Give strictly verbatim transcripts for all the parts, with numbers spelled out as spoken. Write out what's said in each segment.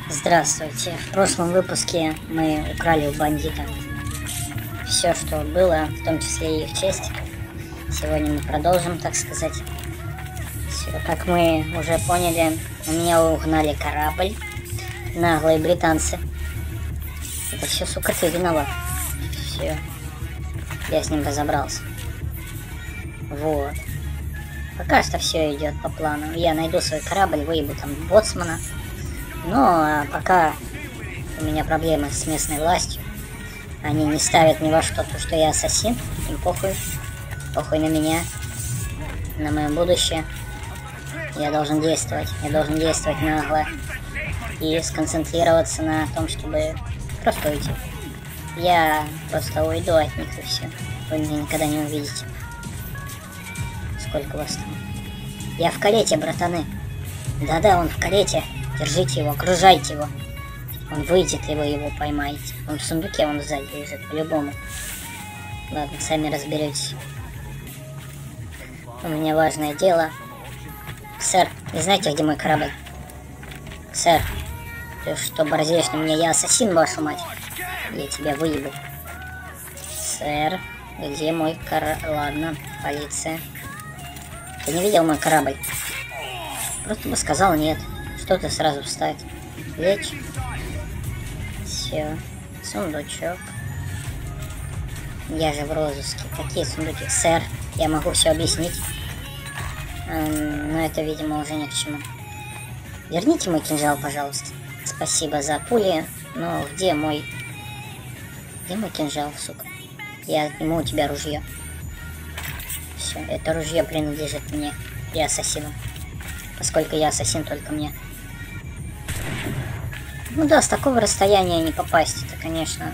Здравствуйте. В прошлом выпуске мы украли у бандита все, что было, в том числе и их честь. Сегодня мы продолжим, так сказать. Все, как мы уже поняли, у меня угнали корабль. Наглые британцы. Это все, сука, ты виноват. Все. Я с ним разобрался. Вот. Пока что все идет по плану. Я найду свой корабль, выебу там боцмана. Но пока у меня проблемы с местной властью. Они не ставят ни во что то, что я ассасин. Им похуй. Похуй на меня. На мое будущее. Я должен действовать. Я должен действовать нагло. И сконцентрироваться на том, чтобы просто уйти. Я просто уйду от них и все. Вы меня никогда не увидите. Сколько вас там? Я в карете, братаны. Да-да, он в карете. Держите его, окружайте его. Он выйдет, и вы его поймаете. Он в сундуке, он сзади лежит, по-любому. Ладно, сами разберетесь. У меня важное дело. Сэр, не знаете, где мой корабль? Сэр, ты что борзеешь на меня? Я ассасин, вашу мать. Я тебя выебу. Сэр, где мой корабль? Ладно, полиция. Ты не видел мой корабль? Просто бы сказал нет. Что ты сразу встать? Лечь. Все. Сундучок. Я же в розыске. Какие сундуки? Сэр, я могу все объяснить. Эм, но это, видимо, уже ни к чему. Верните мой кинжал, пожалуйста. Спасибо за пули. Но где мой... Где мой кинжал, сука? Я отниму у тебя ружье. Все, это ружье принадлежит мне. Я ассасину. Поскольку я ассасин, только мне. Ну да, с такого расстояния не попасть. Это, конечно,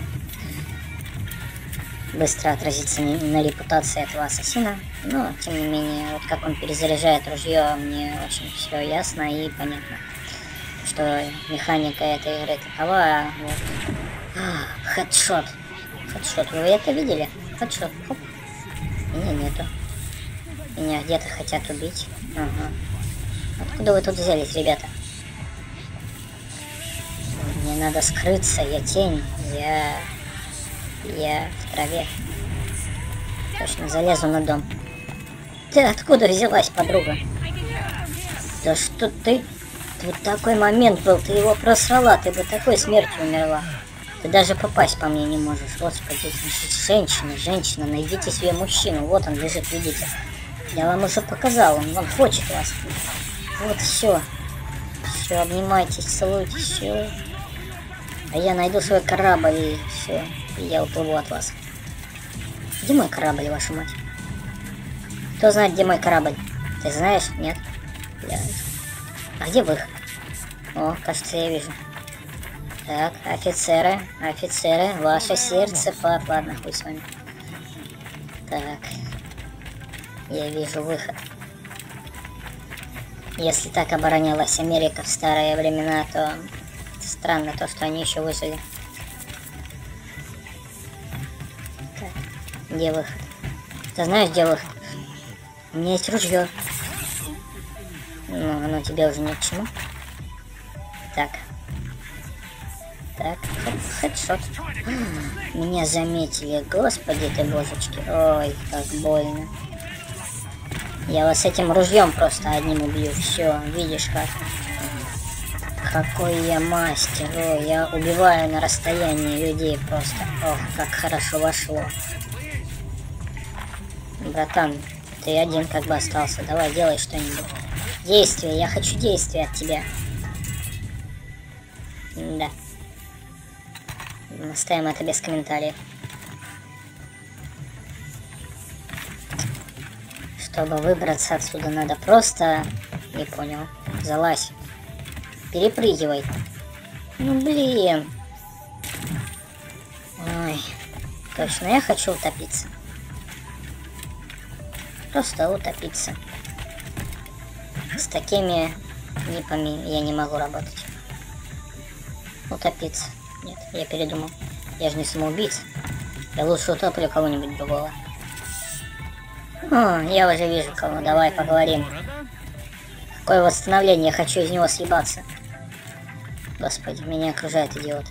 быстро отразится на репутации этого ассасина. Но, тем не менее, вот как он перезаряжает ружье, мне очень все ясно и понятно. Что механика этой игры такова. Вот. Хедшот. Хедшот. Вы это видели? Хедшот. Хоп. Меня нету. Меня где-то хотят убить. Ага. Откуда вы тут взялись, ребята? Мне надо скрыться, я тень, я... Я в траве. Точно, залезу на дом. Ты откуда взялась, подруга? Да что ты... Вот такой момент был, ты его просрала, ты бы такой смертью умерла. Ты даже попасть по мне не можешь, господи. Женщина, женщина, найдите себе мужчину, вот он лежит, видите. Я вам уже показал, он, он хочет вас. Вот, все. Все, обнимайтесь, целуйтесь, все. А я найду свой корабль и все. И я уплыву от вас. Где мой корабль, вашу мать? Кто знает, где мой корабль? Ты знаешь? Нет? Я... А где выход? О, кажется, я вижу. Так, офицеры, офицеры, ваше сердце, фат, ладно, хуй с вами. Так. Я вижу выход. Если так оборонялась Америка в старые времена, то странно то, что они еще выжили. Так, где выход? Ты знаешь, где выход? У меня есть ружье. Ну, оно тебе уже ни к чему. Так. Так, хедшот. Меня заметили. Господи ты, божечки. Ой, как больно. Я вас этим ружьем просто одним убью. Все, видишь как. Какой я мастер. О, я убиваю на расстоянии людей просто. Ох, как хорошо вошло. Братан, ты один как бы остался. Давай, делай что-нибудь. Действие, я хочу действия от тебя. Да. Оставим это без комментариев. Чтобы выбраться отсюда, надо просто... Не понял. Залазь. Перепрыгивай. Ну, блин. Ой. Точно, я хочу утопиться. Просто утопиться. С такими нипами я не могу работать. Утопиться. Нет, я передумал. Я же не самоубийца. Я лучше утоплю кого-нибудь другого. О, я уже вижу кого. Давай поговорим. Какое восстановление, я хочу из него съебаться. Господи, меня окружают идиоты.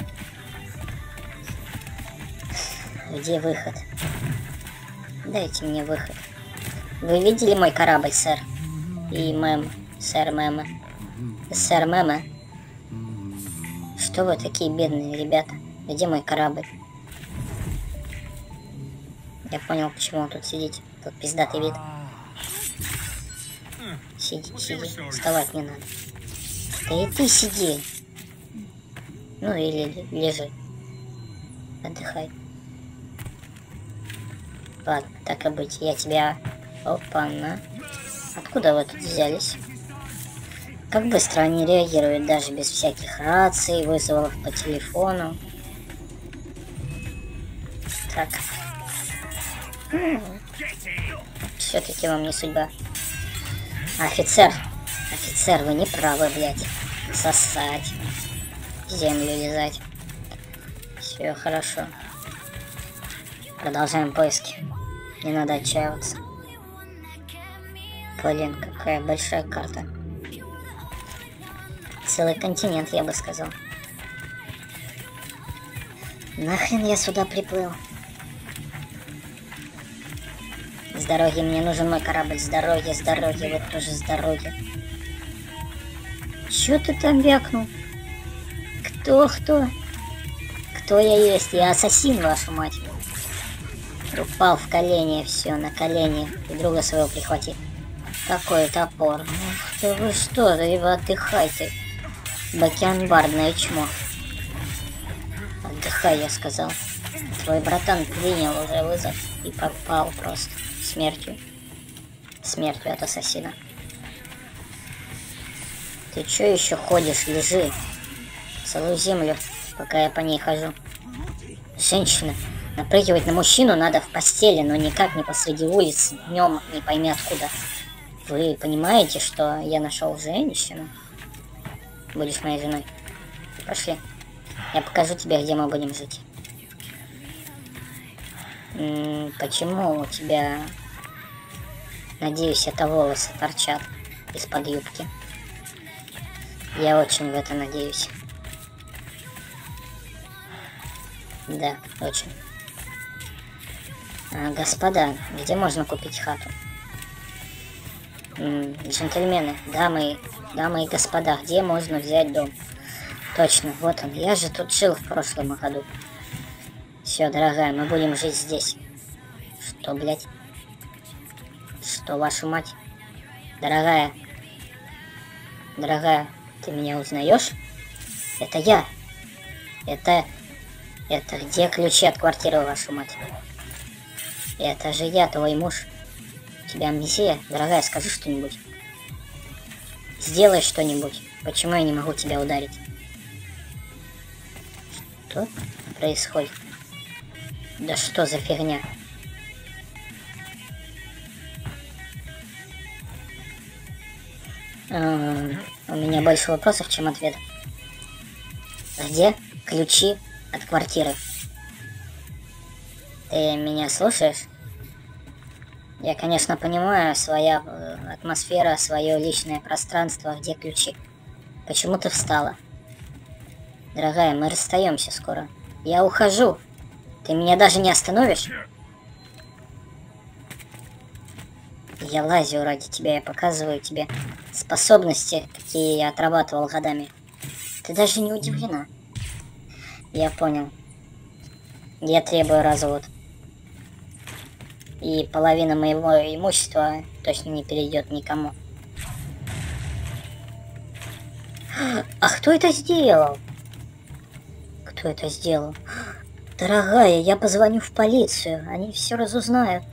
Где выход? Дайте мне выход. Вы видели мой корабль, сэр? И мэм, сэр Мэма. Сэр Мэма. Что вы такие бедные ребята? Где мой корабль? Я понял, почему он тут сидит. Тут пиздатый вид. Сиди, сиди. Вставать не надо. Да и ты сиди. Ну или лежи. Отдыхай. Ладно, так и быть. Я тебя... Опа-на. Откуда вы тут взялись? Как быстро они реагируют, даже без всяких раций, вызовов по телефону. Так. Все-таки вам не судьба. Офицер. Офицер, вы не правы, блядь. Сосать. Землю лизать. Все хорошо. Продолжаем поиски. Не надо отчаиваться. Блин, какая большая карта. Целый континент, я бы сказал. Нахрен я сюда приплыл? С дороги, мне нужен мой корабль. С дороги, с дороги, вот тоже с дороги. Чё ты там вякнул? Кто, кто? Кто я есть? Я ассасин, вашу мать. Упал в колени, все, на колени. И друга своего прихвати. Какой топор. Ух ты, вы что, да и вы отдыхайте. Бакенбардное чмо. Отдыхай, я сказал. Твой братан принял уже вызов и попал просто смертью. Смертью от ассасина. Ты чё еще ходишь? Лежи. Целую землю, пока я по ней хожу. Женщина. Напрыгивать на мужчину надо в постели, но никак не посреди улицы, днем не пойми откуда. Вы понимаете, что я нашел женщину? Будешь моей женой. Пошли. Я покажу тебе, где мы будем жить. М-м, почему у тебя, надеюсь, это волосы торчат из-под юбки? Я очень в это надеюсь. Да, очень. А, господа, где можно купить хату? М-м, джентльмены, дамы, дамы и господа, где можно взять дом? Точно, вот он. Я же тут жил в прошлом году. Все, дорогая, мы будем жить здесь. Что, блядь? Что, вашу мать? Дорогая. Дорогая, ты меня узнаешь? Это я. Это... Это где ключи от квартиры, вашу мать? Это же я, твой муж. У тебя амнезия? Дорогая, скажи что-нибудь. Сделай что-нибудь. Почему я не могу тебя ударить? Что происходит? Да что за фигня? А, у меня больше вопросов, чем ответов. Где ключи от квартиры? Ты меня слушаешь? Я, конечно, понимаю, своя атмосфера, свое личное пространство, где ключи. Почему ты встала? Дорогая, мы расстаемся скоро. Я ухожу. Ты меня даже не остановишь? Я лазю ради тебя, я показываю тебе способности, какие я отрабатывал годами. Ты даже не удивлена. Я понял. Я требую развод. И половина моего имущества точно не перейдет никому. А кто это сделал? Кто это сделал? Дорогая, я позвоню в полицию. Они все разузнают.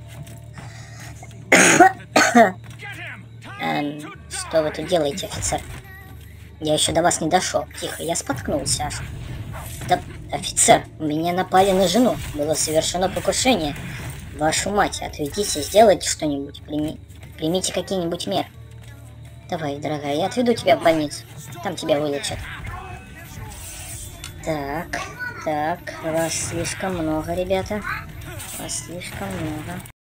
эм, что вы тут делаете, офицер? Я еще до вас не дошел. Тихо, я споткнулся аж. Да, офицер, меня напали на жену. Было совершено покушение. Вашу мать, отведите, сделайте что-нибудь. Прими... Примите какие-нибудь меры. Давай, дорогая, я отведу тебя в больницу. Там тебя вылечат. Так, так, вас слишком много, ребята. Вас слишком много.